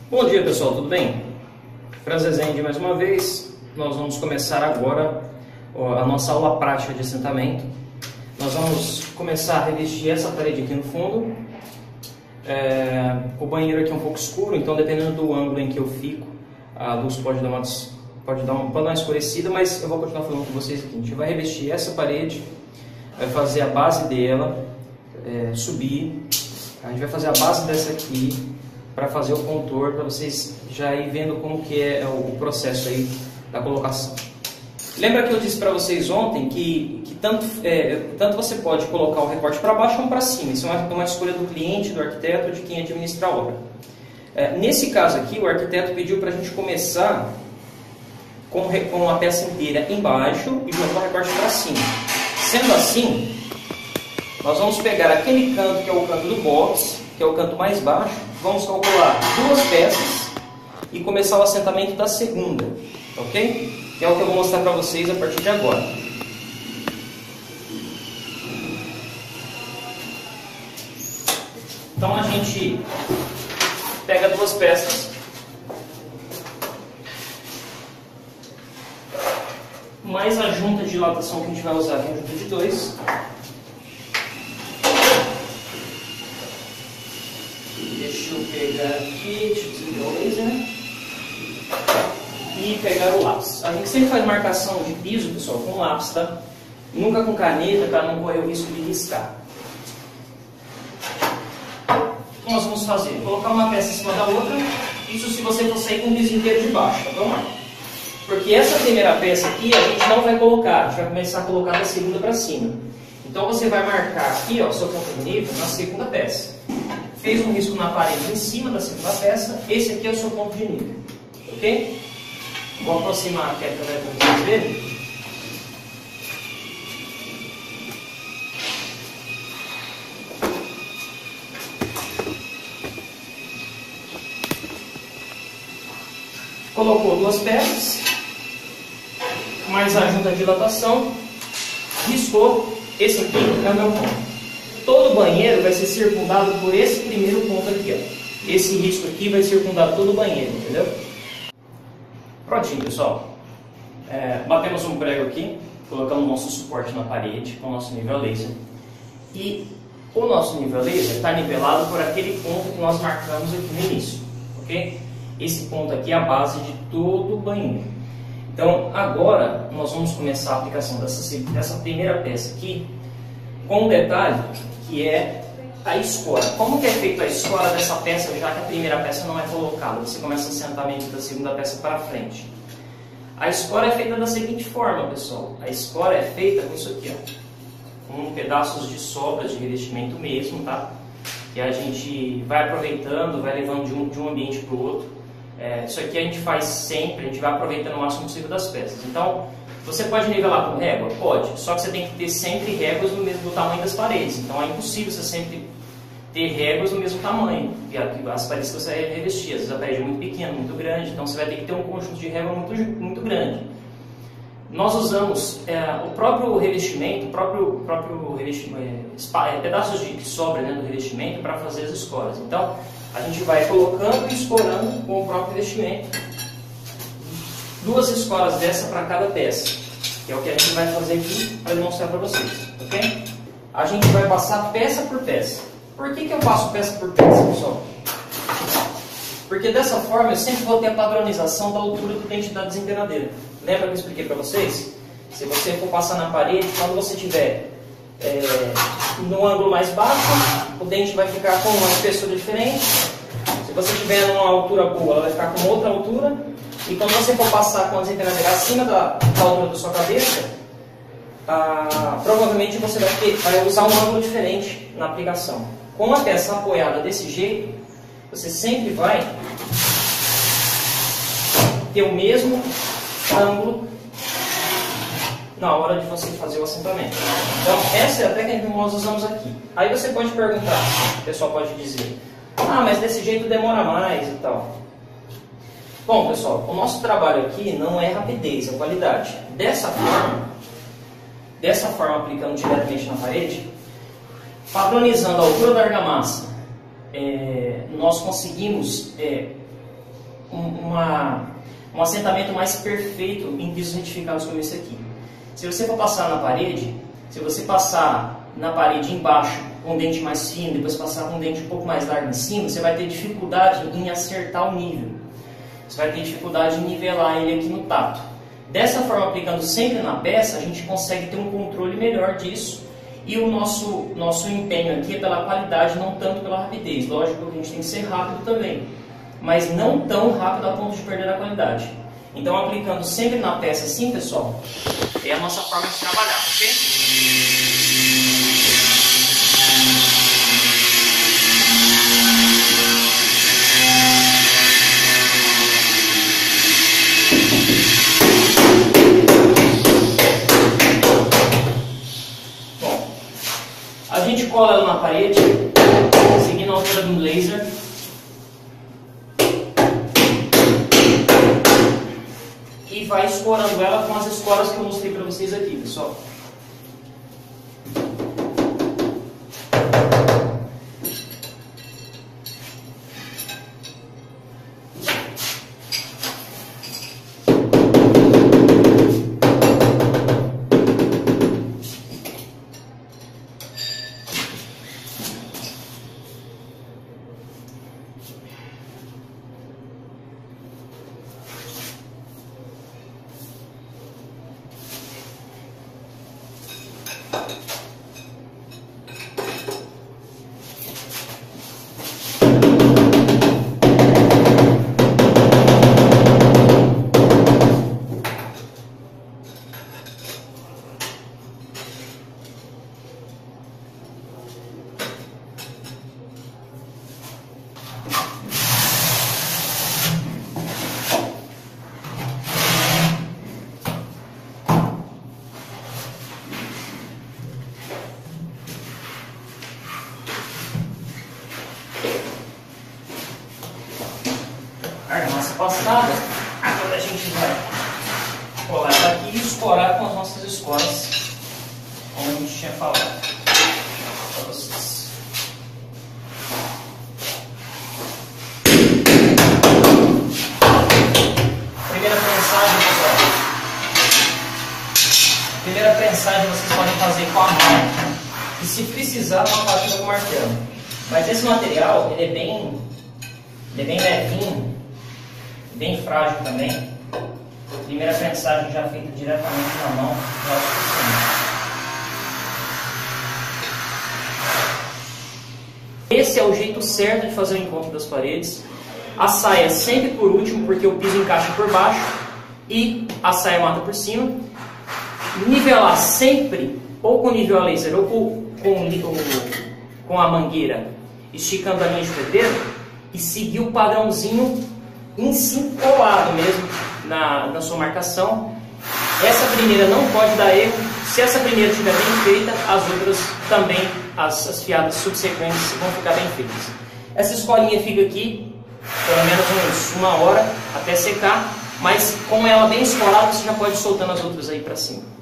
Bom dia pessoal, tudo bem? Franz Rezende mais uma vez. Nós vamos começar agora a nossa aula prática de assentamento. Nós vamos começar a revestir essa parede aqui no fundo. O banheiro aqui é um pouco escuro, então dependendo do ângulo em que eu fico, a luz pode dar uma escurecida, mas eu vou continuar falando com vocês aqui. A gente vai revestir essa parede, vai fazer a base dela, subir. A gente vai fazer a base dessa aqui para fazer o contorno, para vocês já ir vendo como que é o processo aí da colocação. Lembra que eu disse para vocês ontem que tanto você pode colocar o recorte para baixo como para cima. Isso é uma escolha do cliente, do arquiteto, de quem administra a obra. Nesse caso aqui, o arquiteto pediu para a gente começar com a peça inteira embaixo e jogar o recorte para cima. Sendo assim, nós vamos pegar aquele canto que é o canto do box, que é o canto mais baixo, vamos calcular duas peças e começar o assentamento da segunda, ok? Que é o que eu vou mostrar para vocês a partir de agora. Então a gente pega duas peças, mais a junta de dilatação que a gente vai usar, que é a junta de 2. Deixa eu pegar aqui, deixa eu desligar o laser e pegar o lápis. A gente sempre faz marcação de piso, pessoal, com lápis, tá? Nunca com caneta, para não correr o risco de riscar. O que nós vamos fazer? Colocar uma peça em cima da outra, isso se você for sair com o piso inteiro de baixo, tá bom? Porque essa primeira peça aqui a gente não vai colocar, a gente vai começar a colocar da segunda para cima. Então você vai marcar aqui, ó, seu ponto de nível na segunda peça. Fez um risco na parede em cima da segunda peça, esse aqui é o seu ponto de nível, ok? Vou aproximar aqui a câmera para vocês verem. Colocou duas peças, mais a junta de dilatação, riscou, esse aqui é o meu ponto. Todo banheiro vai ser circundado por esse primeiro ponto aqui, ó. Esse risco aqui vai circundar todo o banheiro, entendeu? Prontinho, pessoal. Batemos um prego aqui, colocamos o nosso suporte na parede com o nosso nível laser. E o nosso nível laser está nivelado por aquele ponto que nós marcamos aqui no início, ok? Esse ponto aqui é a base de todo o banheiro. Então, agora nós vamos começar a aplicação dessa primeira peça aqui, com um detalhe que é a escora. Como que é feita a escora dessa peça, já que a primeira peça não é colocada? Você começa o assentamento da segunda peça para frente. A escora é feita da seguinte forma, pessoal. A escora é feita com isso aqui, ó, com pedaços de sobras de revestimento mesmo, tá? Que a gente vai aproveitando, vai levando de um ambiente para o outro. Isso aqui a gente faz sempre, a gente vai aproveitando o máximo possível das peças. Então, você pode nivelar com régua? Pode, só que você tem que ter sempre réguas do tamanho das paredes. Então é impossível você sempre ter réguas do mesmo tamanho. As paredes que você vai revestir, às vezes a parede é muito pequena, muito grande, então você vai ter que ter um conjunto de régua muito grande. Nós usamos o próprio revestimento, pedaços que sobram, né, do revestimento para fazer as escoras. Então a gente vai colocando e escorando com o próprio revestimento. Duas escoras dessa para cada peça, que é o que a gente vai fazer aqui para demonstrar para vocês, ok? A gente vai passar peça por peça. Por que eu passo peça por peça, pessoal? Porque dessa forma eu sempre vou ter a padronização da altura do dente da desempenadeira. Lembra que eu expliquei para vocês? Se você for passar na parede, quando você tiver no ângulo mais baixo, o dente vai ficar com uma espessura diferente. Se você tiver numa altura boa, ela vai ficar com outra altura. E quando você for passar com a desempenadeira acima da altura da sua cabeça, provavelmente você vai usar um ângulo diferente na aplicação. Com a peça apoiada desse jeito, você sempre vai ter o mesmo ângulo na hora de você fazer o assentamento. Então, essa é a técnica que nós usamos aqui. Aí você pode perguntar, o pessoal pode dizer, mas desse jeito demora mais e tal. Bom, pessoal, o nosso trabalho aqui não é rapidez, é qualidade. Dessa forma aplicando diretamente na parede, padronizando a altura da argamassa, nós conseguimos um assentamento mais perfeito em pisos retificados como esse aqui. Se você for passar na parede, se você passar na parede embaixo com um dente mais fino, depois passar com um dente um pouco mais largo em cima, você vai ter dificuldade em acertar o nível. Você vai ter dificuldade em nivelar ele aqui no tato. Dessa forma, aplicando sempre na peça, a gente consegue ter um controle melhor disso. E o nosso empenho aqui é pela qualidade, não tanto pela rapidez. Lógico que a gente tem que ser rápido também, mas não tão rápido a ponto de perder a qualidade. Então, aplicando sempre na peça assim, pessoal, é a nossa forma de trabalhar, ok? Bom, a gente cola ela na parede, seguindo a altura do laser. E vai escorando ela com as escoras que eu mostrei para vocês aqui, pessoal. Argamassa passada, agora a gente vai colar ela aqui e escorar com as nossas escoras, como a gente tinha falado para vocês. Primeira prensagem, pessoal. Primeira prensagem vocês podem fazer com a mão e, se precisar, uma faca com martelo. Mas esse material ele é bem levinho, bem frágil também. Primeira prensagem já feita diretamente na mão, já é o suficiente. Esse é o jeito certo de fazer o encontro das paredes. A saia sempre por último, porque o piso encaixa por baixo e a saia mata por cima. Nivelar sempre, ou com nível a laser, ou com a mangueira, esticando a linha de pedreiro, e seguir o padrãozinho em si colado mesmo na sua marcação. Essa primeira não pode dar erro. Se essa primeira estiver bem feita, as outras também, as fiadas subsequentes vão ficar bem feitas. Essa escolinha fica aqui pelo menos uma hora até secar, mas com ela bem escorada você já pode ir soltando as outras aí para cima.